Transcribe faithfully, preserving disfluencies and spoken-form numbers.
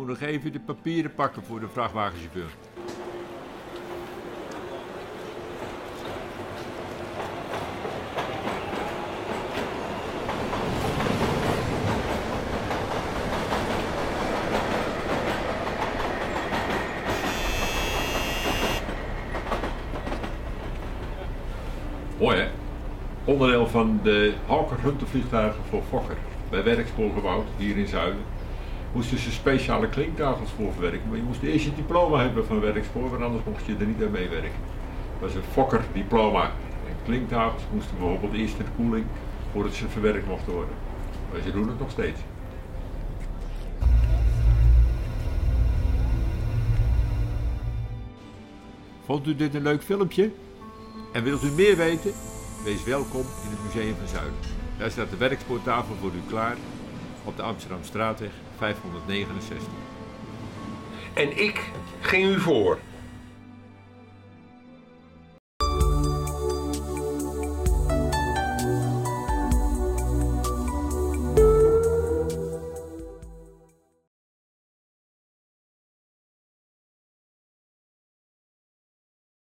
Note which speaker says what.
Speaker 1: nog even de papieren pakken voor de vrachtwagenchauffeur. Mooi hè? Onderdeel van de Hawker-Hunter-vliegtuigen voor Fokker, bij Werkspoor gebouwd, hier in Zuiden. Moesten ze speciale klinktafels voor verwerken, maar je moest eerst je diploma hebben van Werkspoor, want anders mocht je er niet aan meewerken. Dat was een Fokker diploma. En klinktafels moesten bijvoorbeeld eerst in de koeling voordat ze verwerkt mochten worden. Maar ze doen het nog steeds. Vond u dit een leuk filmpje? En wilt u meer weten? Wees welkom in het Museum van Zuiden. Daar staat de werkspoortafel voor u klaar op de Amsterdamstraatweg vijfhonderdnegenenzestig.
Speaker 2: En ik ging u voor.